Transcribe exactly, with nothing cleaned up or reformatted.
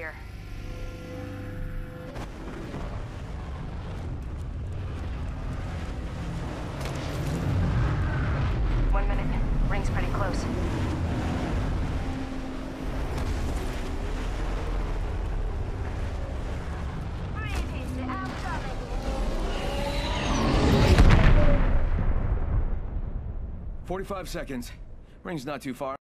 here. One minute. Ring's pretty close. Forty-five seconds. Ring's not too far.